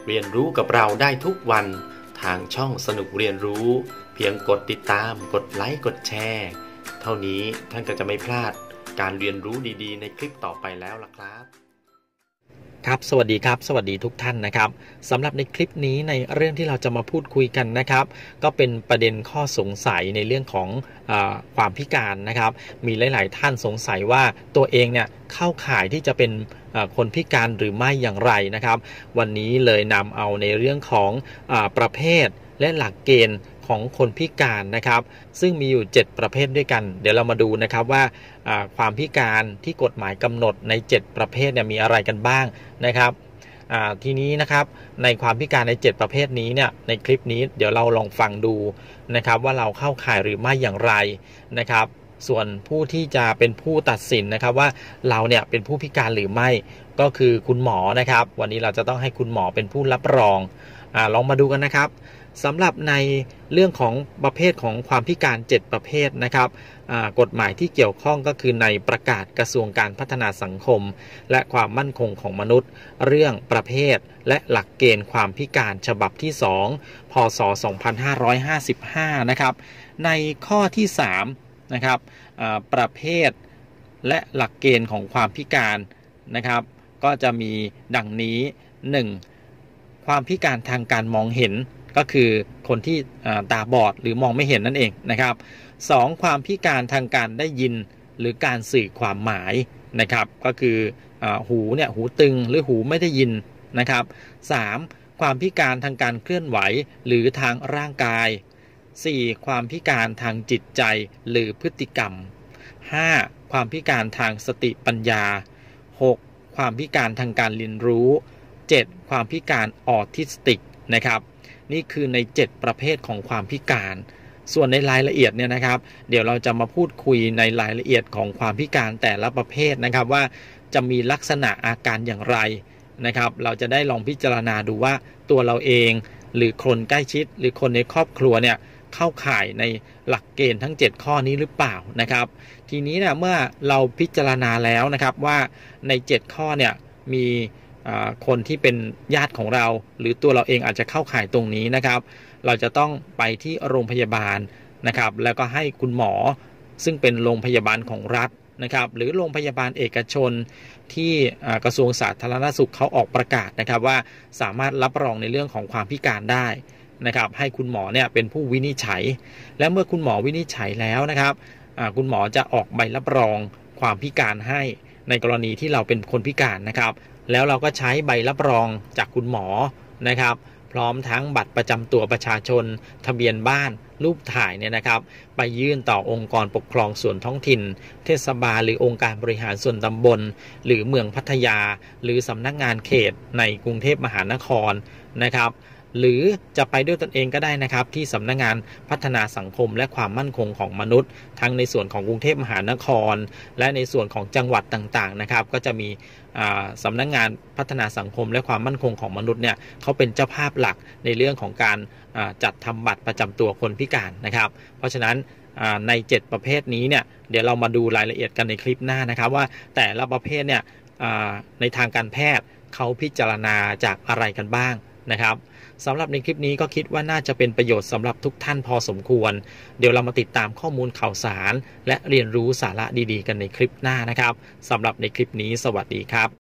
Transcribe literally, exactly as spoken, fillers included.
เรียนรู้กับเราได้ทุกวันทางช่องสนุกเรียนรู้เพียงกดติดตามกดไลค์กดแชร์เท่านี้ท่านก็จะไม่พลาดการเรียนรู้ดีๆในคลิปต่อไปแล้วล่ะครับครับสวัสดีครับสวัสดีทุกท่านนะครับสำหรับในคลิปนี้ในเรื่องที่เราจะมาพูดคุยกันนะครับก็เป็นประเด็นข้อสงสัยในเรื่องของเอ่อความพิการนะครับมีหลายๆท่านสงสัยว่าตัวเองเนี่ยเข้าข่ายที่จะเป็นคนพิการหรือไม่อย่างไรนะครับวันนี้เลยนำเอาในเรื่องของเอ่อประเภทและหลักเกณฑ์ของคนพิการนะครับซึ่งมีอยู่เจ็ดประเภทด้วยกันเดี๋ยวเรามาดูนะครับว่าความพิการที่กฎหมายกำหนดในเจ็ดประเภทเนี่ยมีอะไรกันบ้างนะครับทีนี้นะครับในความพิการในเจ็ดประเภทนี้เนี่ยในคลิปนี้เดี๋ยวเราลองฟังดูนะครับว่าเราเข้าข่ายหรือไม่อย่างไรนะครับส่วนผู้ที่จะเป็นผู้ตัดสินนะครับว่าเราเนี่ยเป็นผู้พิการหรือไม่ก็คือคุณหมอนะครับวันนี้เราจะต้องให้คุณหมอเป็นผู้รับรองอ่าลองมาดูกันนะครับสำหรับในเรื่องของประเภทของความพิการเจ็ดประเภทนะครับกฎหมายที่เกี่ยวข้องก็คือในประกาศกระทรวงการพัฒนาสังคมและความมั่นคงของมนุษย์เรื่องประเภทและหลักเกณฑ์ความพิการฉบับที่สองพ.ศ. สองพันห้าร้อยห้าสิบห้านะครับในข้อที่สามนะครับประเภทและหลักเกณฑ์ของความพิการนะครับก็จะมีดังนี้ หนึ่ง. ความพิการทางการมองเห็นก็คือคนที่ตาบอดหรือมองไม่เห็นนั่นเองนะครับสองความพิการทางการได้ยินหรือการสื่อความหมายนะครับก็คือหูเนี่ยหูตึงหรือหูไม่ได้ยินนะครับสามความพิการทางการเคลื่อนไหวหรือทางร่างกายสี่ความพิการทางจิตใจหรือพฤติกรรมห้าความพิการทางสติปัญญาหกความพิการทางการเรียนรู้เจ็ดความพิการออทิสติกนะครับนี่คือในเจ็ดประเภทของความพิการส่วนในรายละเอียดเนี่ยนะครับเดี๋ยวเราจะมาพูดคุยในรายละเอียดของความพิการแต่ละประเภทนะครับว่าจะมีลักษณะอาการอย่างไรนะครับเราจะได้ลองพิจารณาดูว่าตัวเราเองหรือคนใกล้ชิดหรือคนในครอบครัวเนี่ยเข้าข่ายในหลักเกณฑ์ทั้งเจ็ดข้อนี้หรือเปล่านะครับทีนี้เนี่ยเมื่อเราพิจารณาแล้วนะครับว่าในเจ็ดข้อเนี่ยมีคนที่เป็นญาติของเราหรือตัวเราเองอาจจะเข้าข่ายตรงนี้นะครับเราจะต้องไปที่โรงพยาบาลนะครับแล้วก็ให้คุณหมอซึ่งเป็นโรงพยาบาลของรัฐนะครับหรือโรงพยาบาลเอกชนที่กระทรวงสาธารณสุขเขาออกประกาศนะครับว่าสามารถรับรองในเรื่องของความพิการได้นะครับให้คุณหมอเนี่ยเป็นผู้วินิจฉัยและเมื่อคุณหมอวินิจฉัยแล้วนะครับคุณหมอจะออกใบรับรองความพิการให้ในกรณีที่เราเป็นคนพิการนะครับแล้วเราก็ใช้ใบรับรองจากคุณหมอนะครับพร้อมทั้งบัตรประจำตัวประชาชนทะเบียนบ้านรูปถ่ายเนี่ยนะครับไปยื่นต่อองค์กรปกครองส่วนท้องถิ่นเทศบาลหรือองค์การบริหารส่วนตำบลหรือเมืองพัทยาหรือสำนักงานเขตในกรุงเทพมหานครนะครับหรือจะไปด้วยตนเองก็ได้นะครับที่สำนักงานพัฒนาสังคมและความมั่นคงของมนุษย์ทั้งในส่วนของกรุงเทพมหานครและในส่วนของจังหวัดต่างๆนะครับก็จะมีสำนักงานพัฒนาสังคมและความมั่นคงของมนุษย์เนี่ยเขาเป็นเจ้าภาพหลักในเรื่องของการจัดทำบัตรประจำตัวคนพิการนะครับเพราะฉะนั้นในเจ็ดประเภทนี้เนี่ยเดี๋ยวเรามาดูรายละเอียดกันในคลิปหน้านะครับว่าแต่ละประเภทเนี่ยในทางการแพทย์เขาพิจารณาจากอะไรกันบ้างนะครับสำหรับในคลิปนี้ก็คิดว่าน่าจะเป็นประโยชน์สำหรับทุกท่านพอสมควรเดี๋ยวเรามาติดตามข้อมูลข่าวสารและเรียนรู้สาระดีๆกันในคลิปหน้านะครับสำหรับในคลิปนี้สวัสดีครับ